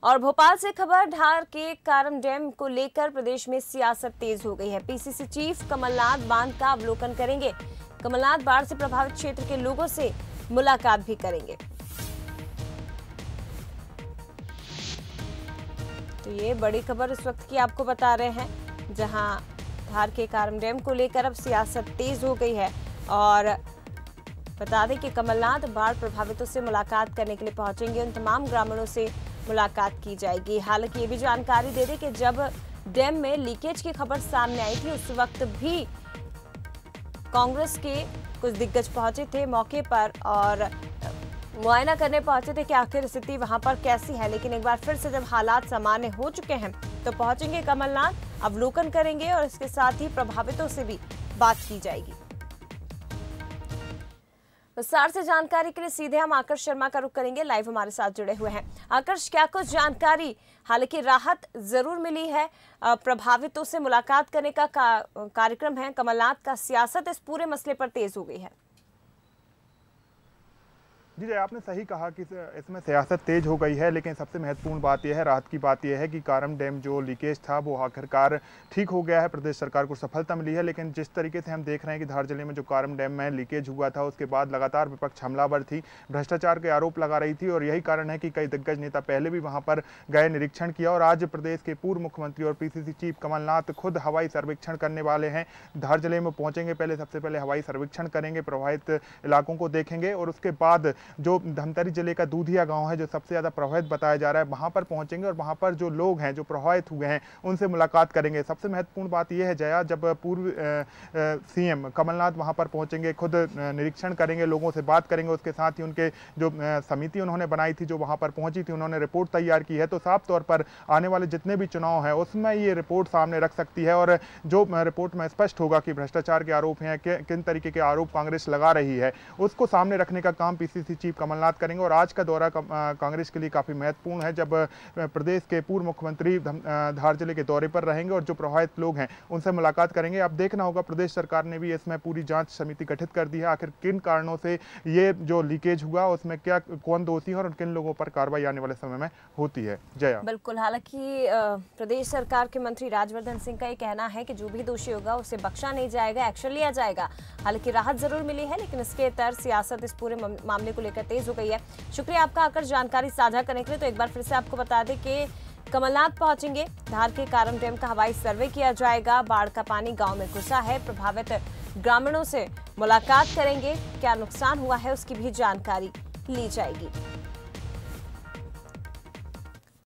और भोपाल से खबर, धार के कारम डैम को लेकर प्रदेश में सियासत तेज हो गई है। पीसीसी चीफ कमलनाथ बांध का अवलोकन करेंगे। कमलनाथ बाढ़ से प्रभावित क्षेत्र के लोगों से मुलाकात भी करेंगे। तो ये बड़ी खबर इस वक्त की आपको बता रहे हैं, जहां धार के कारम डैम को लेकर अब सियासत तेज हो गई है। और बता दें कि कमलनाथ बाढ़ प्रभावितों से मुलाकात करने के लिए पहुंचेंगे। उन तमाम ग्रामीणों से मुलाकात की जाएगी। हालांकि ये भी जानकारी दे दें कि जब डैम में लीकेज की खबर सामने आई थी, उस वक्त भी कांग्रेस के कुछ दिग्गज पहुंचे थे मौके पर और मुआयना करने पहुंचे थे कि आखिर स्थिति वहां पर कैसी है। लेकिन एक बार फिर से जब हालात सामान्य हो चुके हैं तो पहुंचेंगे कमलनाथ, अवलोकन करेंगे और इसके साथ ही प्रभावितों से भी बात की जाएगी। विस्तार से जानकारी के लिए सीधे हम आकर्ष शर्मा का रुख करेंगे, लाइव हमारे साथ जुड़े हुए हैं। आकर्ष, क्या कुछ जानकारी? हालांकि राहत जरूर मिली है, प्रभावितों से मुलाकात करने का कार्यक्रम है। कमलनाथ का सियासत इस पूरे मसले पर तेज हो गई है। जी, आपने सही कहा कि इसमें सियासत तेज हो गई है, लेकिन सबसे महत्वपूर्ण बात यह है, राहत की बात यह है कि कारम डैम जो लीकेज था वो आखिरकार ठीक हो गया है। प्रदेश सरकार को सफलता मिली है। लेकिन जिस तरीके से हम देख रहे हैं कि धार जिले में जो कारम डैम में लीकेज हुआ था, उसके बाद लगातार विपक्ष हमलावर थी, भ्रष्टाचार के आरोप लगा रही थी और यही कारण है कि कई दिग्गज नेता पहले भी वहां पर गए, निरीक्षण किया। और आज प्रदेश के पूर्व मुख्यमंत्री और पीसीसी चीफ कमलनाथ खुद हवाई सर्वेक्षण करने वाले हैं। धार जिले में पहुंचेंगे, सबसे पहले हवाई सर्वेक्षण करेंगे, प्रभावित इलाकों को देखेंगे और उसके बाद जो धमतरी जिले का दूधिया गांव है, जो सबसे ज्यादा प्रभावित बताया जा रहा है, वहां पर पहुंचेंगे और वहां पर जो लोग हैं जो प्रभावित हुए हैं उनसे मुलाकात करेंगे। सबसे महत्वपूर्ण बात यह है जया, जब पूर्व सीएम कमलनाथ वहां पर पहुंचेंगे, खुद निरीक्षण करेंगे, लोगों से बात करेंगे, उसके साथ ही उनके जो समिति उन्होंने बनाई थी, जो वहां पर पहुंची थी, उन्होंने रिपोर्ट तैयार की है। तो साफ तौर पर आने वाले जितने भी चुनाव है उसमें ये रिपोर्ट सामने रख सकती है और जो रिपोर्ट में स्पष्ट होगा कि भ्रष्टाचार के आरोप हैं, किन तरीके के आरोप कांग्रेस लगा रही है, उसको सामने रखने का काम पीसीसी चीफ कमलनाथ करेंगे। और आज का दौरा कांग्रेस के लिए काफी महत्वपूर्ण है, जब प्रदेश के पूर्व मुख्यमंत्री धार जिले के दौरे पर रहेंगे और जो प्रभावित लोग हैं उनसे मुलाकात करेंगे। अब देखना होगा, प्रदेश सरकार ने भी इसमें पूरी जांच समिति गठित कर दी है, आखिर किन कारणों से ये जो लीकेज हुआ उसमें क्या, कौन दोषी है और किन लोगों पर कार्रवाई आने वाले समय में होती है। जया, बिल्कुल। हालांकि प्रदेश सरकार के मंत्री राजवर्धन सिंह का ये कहना है कि जो भी दोषी होगा उसे बख्शा नहीं जाएगा, एक्शन लिया जाएगा। हालांकि राहत जरूर मिली है, लेकिन इसके तहत सियासत इस पूरे मामले को लेकर तेज हो गई है। शुक्रिया आपका आकर जानकारी साझा करने के लिए। तो एक बार फिर से आपको बता दें कि कमलनाथ पहुंचेंगे, धार के कारम डैम का हवाई सर्वे किया जाएगा, बाढ़ का पानी गांव में घुसा है, प्रभावित ग्रामीणों से मुलाकात करेंगे, क्या नुकसान हुआ है उसकी भी जानकारी ली जाएगी।